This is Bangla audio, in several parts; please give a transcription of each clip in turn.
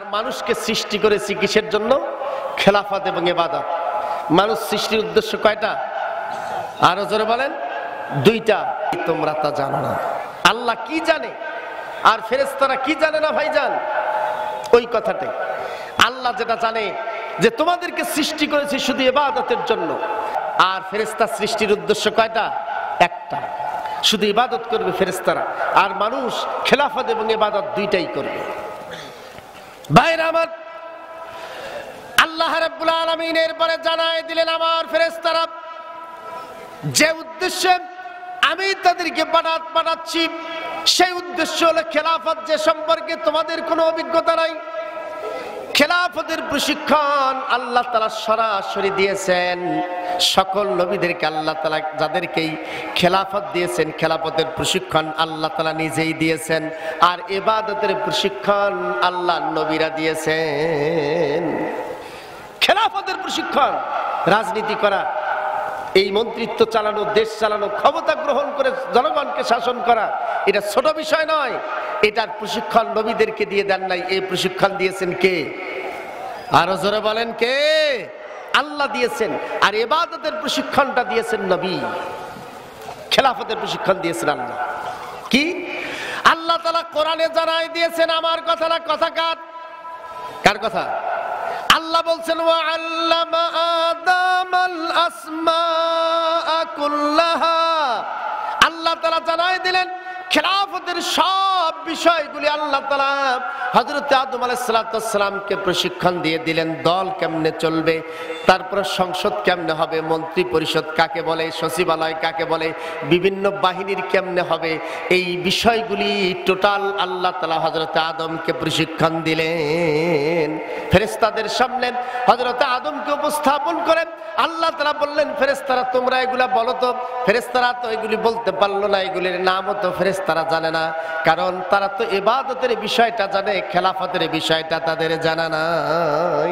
মানুষকে সৃষ্টি করেছি কিসের জন্য? খেলাফত এবং ইবাদত। মানুষ সৃষ্টির উদ্দেশ্য কয়টা? আরো জোরে বলেন। দুইটা। তোমরা তা জানো না। আল্লাহ কি জানে আর ফেরেশতারা কি জানে না ভাইজান? ওই কথাটাই। আল্লাহ যেটা জানে যে তোমাদেরকে সৃষ্টি করেছি শুধু ইবাদতের জন্য, আর ফেরেশতা সৃষ্টির উদ্দেশ্য কয়টা? একটা। শুধু ইবাদত করবে ফেরেশতারা, আর মানুষ খেলাফত এবং ইবাদত দুইটাই করবে। ভাইরা আমার, আল্লাহ রাব্বুল আলামিন এরপরে জানায় দিলেন আমার ফেরেশতারা যে উদ্দেশ্যে আমি তাদেরকে পাঠাচ্ছি সেই উদ্দেশ্য হলো খেলাফত, যে সম্পর্কে তোমাদের কোনো অভিজ্ঞতা নাই। খেলাফতের প্রশিক্ষণ আল্লাহ তাআলা সরাসরি দিয়েছেন সকল নবীদেরকে। আল্লাহ তাআলা যাদেরকেই খেলাফত দিয়েছেন, খেলাফতের প্রশিক্ষণ আল্লাহ তাআলা নিজেই দিয়েছেন। আর ইবাদতের প্রশিক্ষণ আল্লাহ নবীরা দিয়েছেন। খেলাফতের প্রশিক্ষণ, রাজনীতি করা, এই মন্ত্রিত্ব চালানো, দেশ চালানো, ক্ষমতা গ্রহণ করে জনগণকে শাসন করা, এটা ছোট বিষয় নয়। এটার প্রশিক্ষণ নবীদেরকে দিয়ে দেন নাই। এই প্রশিক্ষণ দিয়েছেন কে? আরো জোরে বলেন কে? আল্লাহ দিয়েছেন। আর ইবাদতের প্রশিক্ষণটা দিয়েছেন নবী। খেলাফতের প্রশিক্ষণ দিয়েছেন আল্লাহ। কি? আল্লাহ তাআলা কোরআনে জানাই দিয়েছেন, আমার কথা না, কথা কার? কার কথা? আল্লাহ বলছেন ওয়া আল্লামা আদামাল আসমাআ কুল্লাহা। আল্লাহ তাআলা জানাই দিলেন খেলাফতের সব বিষয়গুলি আল্লাহ তাআলা হযরত আদম আলাইহিস সালামকে প্রশিক্ষণ দিয়ে দিলেন। দল কেমনে চলবে, তারপর সংসদ কেমনে হবে, মন্ত্রী পরিষদ কাকে বলে, সচিবালয় কাকে বলে, বিভিন্ন বাহিনীর কেমনে হবে, এই বিষয়গুলি টোটাল আল্লাহ তাআলা হযরত আদমকে প্রশিক্ষণ দিলেন। ফেরেশতাদের সামনে হযরত আদমকে উপস্থাপন করে আল্লাহ তাআলা বললেন, ফেরেশতারা তোমরা এগুলা বলো তো। ফেরেশতারা তো এগুলি বলতে পারলো না, এগুলির নামও তো ফেরেশতারা জানে না, কারণ তারা তো ইবাদতের বিষয়টা জানে, খেলাফতের বিষয়টা তাদের জানা নাই।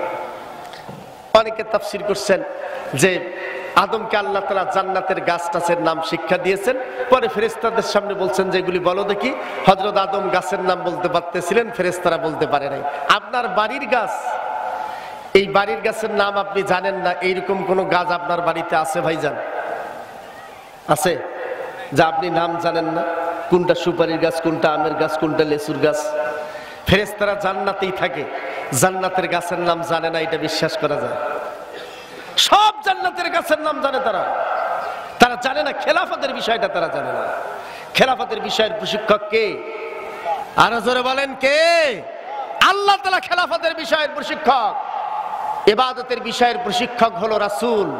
অনেকে তাফসীর করছেন যে আদমকে আল্লাহ তাআলা জান্নাতের গাছ টাছের নাম শিক্ষা দিয়েছেন, পরে ফেরেশতাদের সামনে বলছেন যে এগুলি বলো দেখি। হযরত আদম গাছের নাম বলতে পারতেছিলেন, ফেরেশতারা বলতে পারে নাই। আপনার বাড়ির গাছ, এই বাড়ির গাছের নাম আপনি জানেন না, এইরকম কোন গাছ আপনার বাড়িতে আছে ভাইজান? আছে যা আপনি নাম জানেন না? কোনটা সুপারির গাছ, কোনটা আমের গাছ, কোনটা লেচুর গাছ? ফেরেশতারা জান্নাতেই থাকে, জান্নাতের গাছের নাম জানে না, এটা বিশ্বাস করা যায়? সব জান্নাতের গাছের নাম জানে তারা, তারা জানে না খেলাফতের বিষয়টা, তারা জানে না। খেলাফতের বিষয়ের প্রশিক্ষক কে? আরো জোরে বলেন কে? আল্লাহ তাআলা খেলাফতের বিষয়ের প্রশিক্ষক। ইবাদতের বিষয়ের প্রশিক্ষক হলো রাসূল।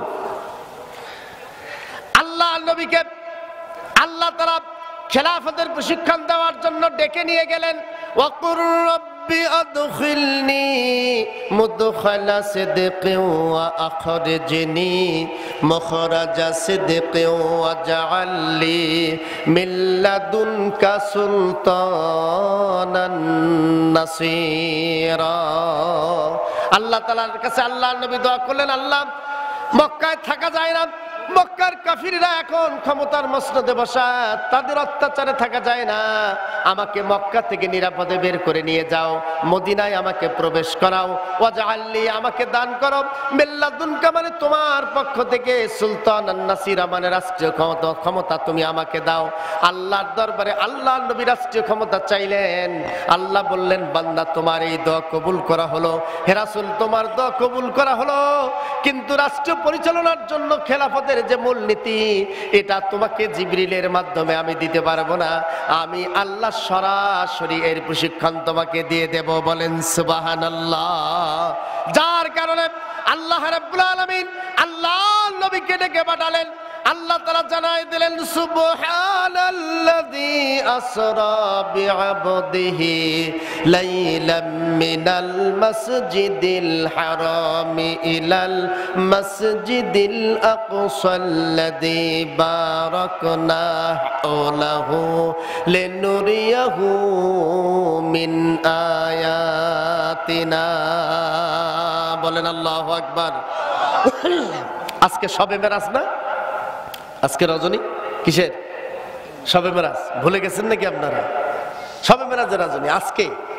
আল্লাহ নবীকে আল্লাহ তাআলা খেলাফতের প্রশিক্ষণ দেওয়ার জন্য ডেকে নিয়ে গেলেন। ওয়াকুর রব্বি আদখিলনি মুদখালা সিদকিন ওয়া আখরিজনি মুখরাজা সিদকিন ওয়াজআলনি মিন লাদুনকা সুলতানান নাসীরা। আল্লাহ তাআলার কাছে আল্লাহর নবী দোয়া করলেন, আল্লাহ মক্কায় থাকা যায় না, মক্কার কাফিররা এখন ক্ষমতার মসনদে বসা, তাদের অত্যাচারে থাকা যায় না, আমাকে মক্কা থেকে নিরাপদে বের করে নিয়ে যাও, মদিনায় আমাকে প্রবেশ করাও, ওয়াজআলনি আমাকে দান করো, মিল্লাদুনকা মানে তোমার পক্ষ থেকে, সুলতানান নাসিরা মানে রাষ্ট্রীয় ক্ষমতা তুমি আমাকে দাও। আল্লাহর দরবারে আল্লাহর নবী রাষ্ট্রীয় ক্ষমতা চাইলেন। আল্লাহ বললেন, বান্দা তোমার এই দোয়া কবুল করা হলো, হে রাসূল তোমার দোয়া কবুল করা হলো, কিন্তু রাষ্ট্র পরিচালনার জন্য খেলাফতের যে মূলনীতি, এটা তোমাকে জিবরিলের মাধ্যমে আমি দিতে পারবো না, আমি আল্লাহ সরাসরি এর প্রশিক্ষণ তোমাকে দিয়ে দেব। বলেন সুবহানাল্লাহ। যার কারণে আল্লাহ রাব্বুল আলামিন আল্লাহ নবীকে ডেকে পাঠালেন। আল্লাহ তাআলা জানাই দিলেন, সুবহানাল্লাযী আসরা বিআবদিহি লাইলাম মিনাল মাসজিদিল হারামি ইলাল মাসজিদিল আকসাল্লাযী বারাকনা হাওলাহু লিনুরিয়াহু মিন আয়াতিনা। বলেন আল্লাহু আকবার। আজকে শবে মেরাজ না? আজকে রজনী কিসের? শবে মেরাজ। ভুলে গেছেন নাকি আপনারা? শবে মেরাজের রজনী আজকে।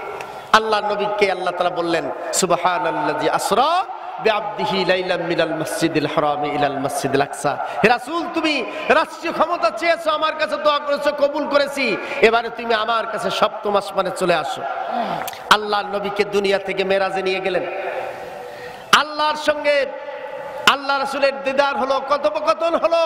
আল্লাহ নবীকে আল্লাহ তাআলা বললেন সুবহানাল্লাযী আসরা বিআবদিহি লাইলাম মিনাল মাসজিদিল হারামি ইলাল মাসজিদিল আকসা। হে রাসূল, তুমি রাষ্ট্রীয় ক্ষমতা চেয়েছো, আমার কাছে দোয়া করেছো, কবুল করেছি, এবারে তুমি আমার কাছে সপ্তম আসমানে চলে আসো। আল্লাহর নবীকে দুনিয়া থেকে মেরাজে নিয়ে গেলেন। আল্লাহর সঙ্গে আল্লাহ রাসূলের দিদার হলো, কথোপকথন হলো,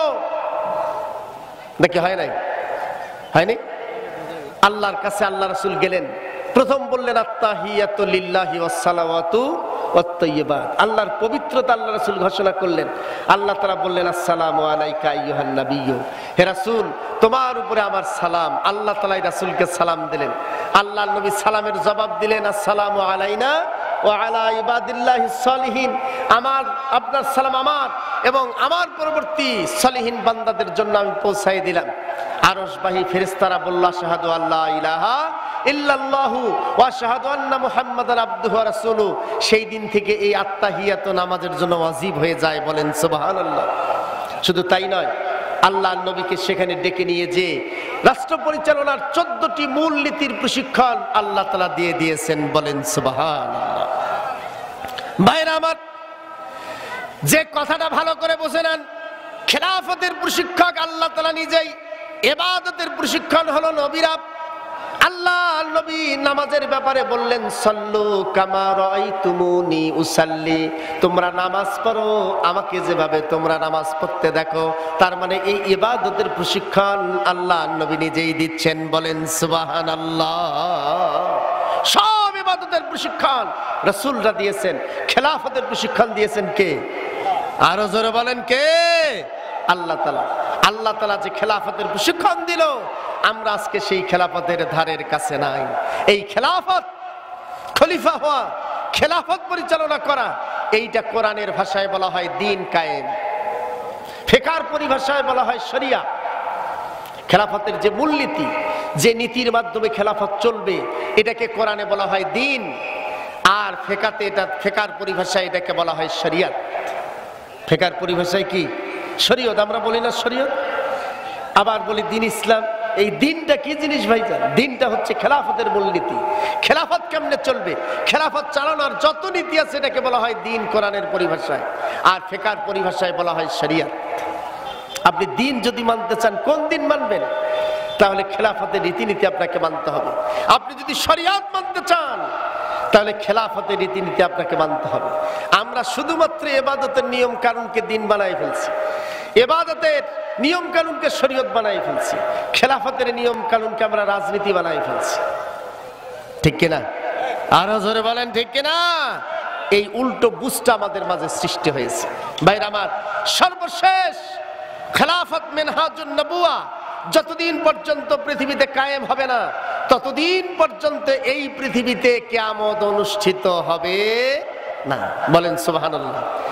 নাকি হয় নাই? হয়নি? আল্লাহর কাছে আল্লাহ রাসূল গেলেন, প্রথম বললেন আত্তাহিয়াতু লিল্লাহি ওয়াস সালাওয়াতু ওয়াত তাইয়্যিবাত। আল্লাহর পবিত্রতা আল্লাহ রাসূল ঘোষণা করলেন। আল্লাহ তাআলা বললেন আসসালামু আলাইকা আইয়ুহান নাবিয়্যু, হে রাসূল তোমার উপরে আমার সালাম। আল্লাহ তাআলা রাসূলকে সালাম দিলেন। আল্লাহর নবী সালামের জবাব দিলেন আসসালামু আলাইনা ওয়া আলা ইবাদিল্লাহিস সালিহিন। আপনার সালাম আমার এবং আমার পরবর্তী সালিহিন বান্দাদের জন্য আমি পৌঁছাই দিলাম। আরশবাহী ফেরেশতারা বলল আশহাদু আল্লা ইলাহা ইল্লাল্লাহু ওয়া আশহাদু আন্না মুহাম্মাদান আবদুহু ওয়া রাসূলুহু। সেই দিন থেকে এই আত্তাহিয়াত নামাজের জন্য ওয়াজিব হয়ে যায়, বলেন সুবহানাল্লাহ। শুধু তাই নয়, আল্লাহর নবীকে সেখানে ডেকে নিয়ে যে রাষ্ট্র পরিচালনার 14টি মূল নীতির প্রশিক্ষণ আল্লাহ তাআলা দিয়ে দিয়েছেন, বলেন সুবহানাল্লাহ। ভাইরা আমার, যে কথাটা ভালো করে বুঝে নেন, খেলাফতের প্রশিক্ষক আল্লাহ তাআলা নিজেই, ইবাদতের প্রশিক্ষণ হলো নবীরা। আল্লাহ নবী নামাজের ব্যাপারে বললেন সাল্লু কামা রাআইতুমুনি উসাল্লি, তোমরা নামাজ পড়ো আমাকে যেভাবে তোমরা নামাজ পড়তে দেখো। তার মানে এই ইবাদতের প্রশিক্ষণ আল্লাহ নবী নিজেই দিচ্ছেন, বলেন সুবহানাল্লাহ। সব ইবাদতের প্রশিক্ষণ রাসূলরা দিয়েছেন। খেলাফতের প্রশিক্ষণ দিয়েছেন কে? আরো জোরে বলেন কে? আল্লাহ তাআলা। আল্লাহ তাআলা যে খেলাফতের প্রশিক্ষণ দিল, আমরা আজকে সেই খেলাফতের ধারের কাছে নাই। এই খেলাফত, খলিফা হওয়া, খেলাফত পরিচালনা করা, এইটা কোরআনের ভাষায় বলা হয় দ্বীন কায়েম, ফিকহের পরিভাষায় বলা হয় শরিয়া। খেলাফতের যে মূলনীতি, যে নীতির মাধ্যমে খেলাফত চলবে, এটাকে কোরআনে বলা হয় দ্বীন, আর ফিকহাতে এটা, ফিকহের পরিভাষায় এটাকে বলা হয় শরিয়ত। ফিকহের পরিভাষায় কি? শরিয়ত। আমরা বলি না শরিয়ত, আবার বলি দ্বীন ইসলাম। এই দ্বীনটা কি জিনিস ভাইজান? দ্বীনটা হচ্ছে খেলাফতের মূলনীতি। খেলাফত কেমনে চলবে, খেলাফত চালানোর যত নীতি আছে এটাকে বলা হয় দ্বীন কোরআনের পরিভাষায়, আর ফিকহের পরিভাষায় বলা হয় শরিয়ত। আপনি দ্বীন যদি মানতে চান, কোন দ্বীন মানবেন? তাহলে খেলাফতের রীতিনীতি আপনাকে মানতে হবে। আপনি যদি শরিয়ত মানতে চান, তাহলে খেলাফতের রীতিনীতি আপনাকে মানতে হবে। আমরা শুধুমাত্র ইবাদতের নিয়ম কানুনকে দ্বীন বানাই ফেলছি, ইবাদতের নিয়ম কানুনকে শরীয়ত বানাই ফেলছি, খেলাফতের নিয়ম কানুনকে আমরা রাজনীতি বানাই ফেলছি। ঠিক কিনা? আরো জোরে বলেন ঠিক কিনা? এই উল্টো বুঝটা আমাদের মাঝে সৃষ্টি হয়েছে। ভাইরা আমার, সর্বশেষ খেলাফত মিনহাজুন নবুয়া যতদিন পর্যন্ত পৃথিবীতে কায়েম হবে না, ততদিন পর্যন্ত এই পৃথিবীতে কিয়ামত অনুষ্ঠিত হবে না, বলেন সুবহানাল্লাহ।